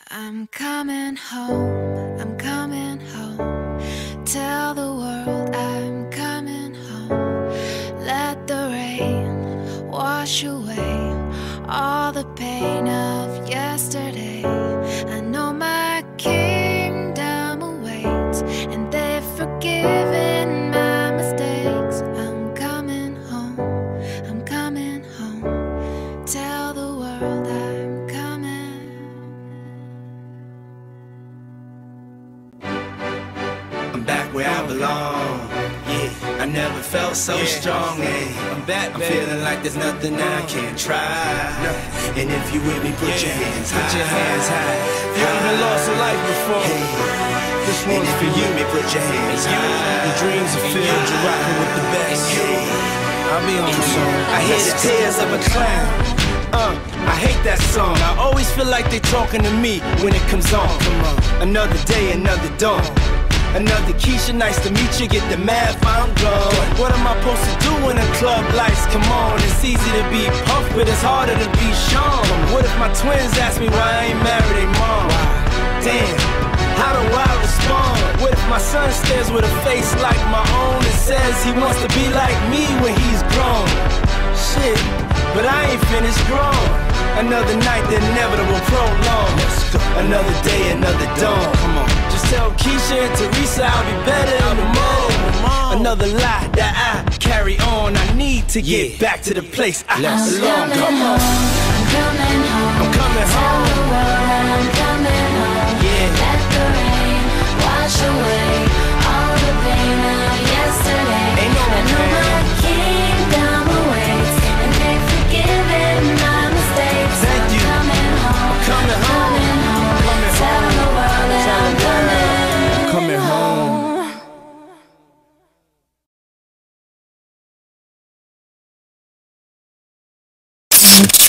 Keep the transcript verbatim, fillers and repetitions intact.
I'm coming home, I'm coming home. Tell the world I'm coming home. Let the rain wash away all the pain of yesterday. I know my kingdom awaits, and they've forgiven my mistakes. I'm coming home, I'm coming home. Tell the world I'm coming. I'm back where I belong. Yeah, I never felt so yeah. strong. Yeah. I'm back, I'm baby. Feeling like there's nothing I can't try. And if you with me, put yeah. your hands high. Put your hands high. You ever lost a life before? Hey. This one's and if for you. you. Me, put your hands you. high. The dreams are filled. You're rocking with the best. Hey. I'll be on the song. I hear the tears of a clown. Uh, I hate that song. I always feel like they talking to me when it comes on. Come on. Another day, another dawn. Another Keisha, nice to meet you. Get the math, I'm gone. What am I supposed to do when the club lights come on? It's easy to be puffed, but it's harder to be Sean. What if my twins ask me why I ain't married their mom? Damn, how do I respond? What if my son stares with a face like my own and says he wants to be like me when he's grown? Shit, but I ain't finished grown. Another night, the inevitable prolong. Another day, another dawn. Come on. Just tell Keisha and Teresa I'll be better in the morning. Another lie that I carry on. I need to get yeah. back to the place I belong. Come on. I'm coming home. I'm coming home. Tell the world I'm coming home. Yeah. Let the rain wash away all the pain of yesterday. Ain't no I know pain. my kingdom awaits, and they've forgiven my mistakes. Thank I'm you. coming home. I'm coming home. Coming home. Coming Tell home. the world that Tell I'm the world. coming, Coming home. home.